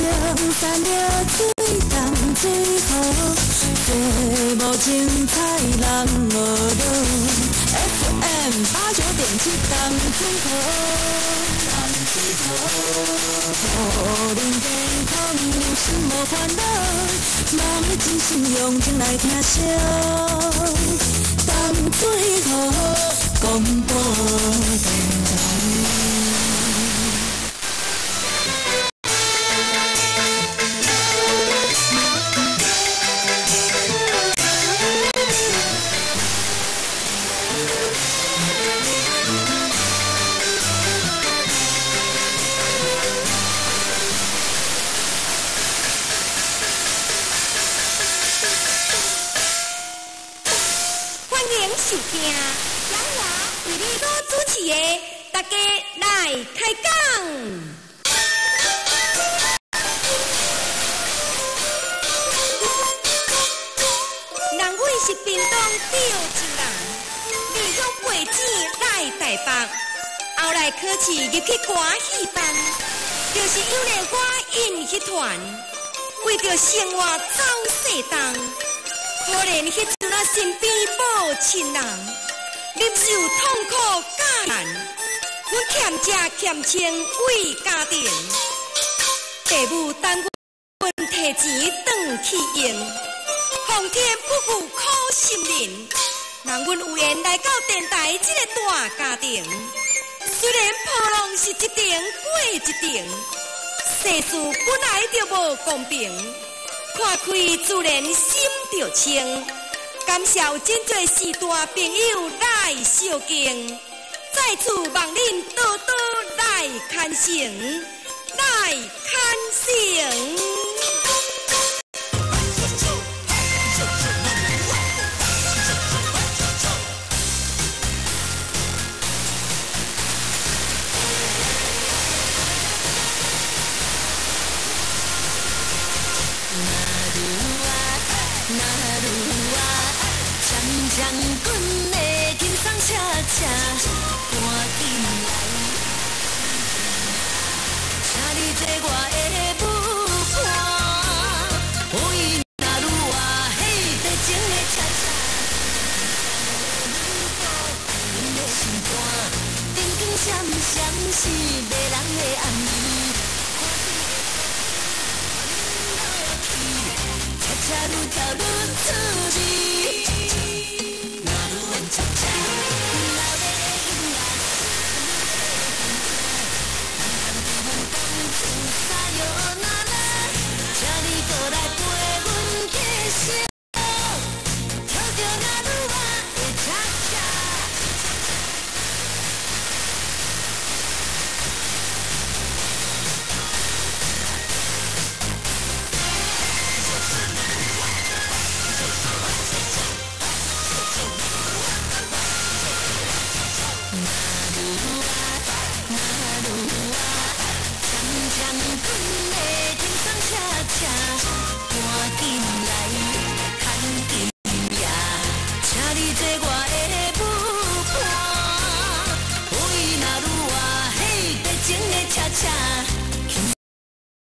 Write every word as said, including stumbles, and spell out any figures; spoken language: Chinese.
散了水重水雨，这无精彩人无路。F M 八九点七重水雨，重水雨，互恁健康有心无烦恼，梦的真心用情来听烧，重水雨广播电台。 收听，杨华为你所主持的，大家来开讲。人阮是屏东钓州人，离乡背井来台北，后来考试入去歌戏班，就是有个我演戏团，为着生活走世道。可怜迄阵啊，身边无亲人，忍受痛苦艰难，阮欠食欠穿为家庭，父母等阮摕钱转去用，皇天不负苦心人，让阮有缘来到电台这个大家庭。虽然破浪是一程过一程，世事本来就无公平。看开自然心就清，感谢真侪时大朋友来相敬，在此望恁多多来看成，来看成。将军的轻松车车，赶紧来，请你做我的舞伴，为那愈活迄地情的车车，阮的心肝，灯光闪闪是迷人的暗暝，车车愈跳愈。